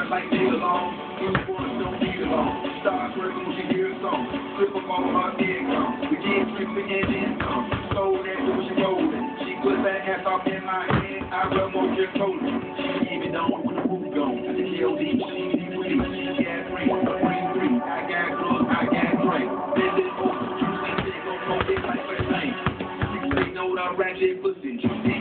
like nigga long. Uniforms don't need it long. Stars working when she hear a song. Flip up on her head come. We get tripping and then come. Sold that when she rolling. She put that ass off in my head. I rub more just cold. She even don't when the roof gone. I just LD, she with me. She got free. I got gloves, I got drink. This is over. You see shit gon' know it like a thing. They know the ratchet pussy. You see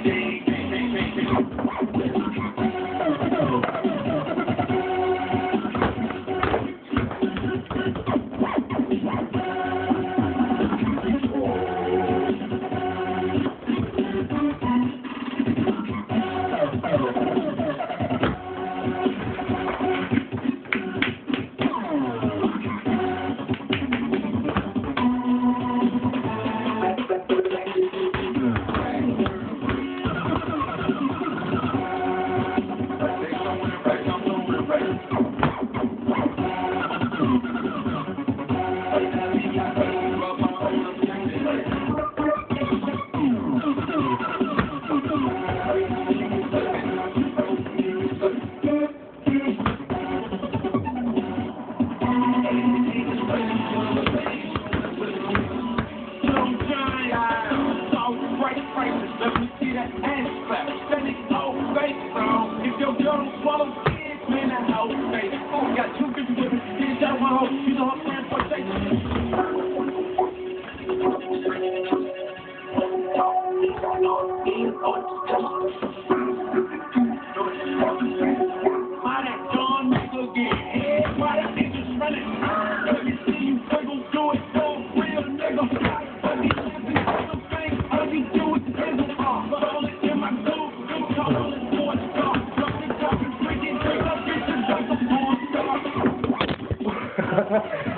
Ha ha ha.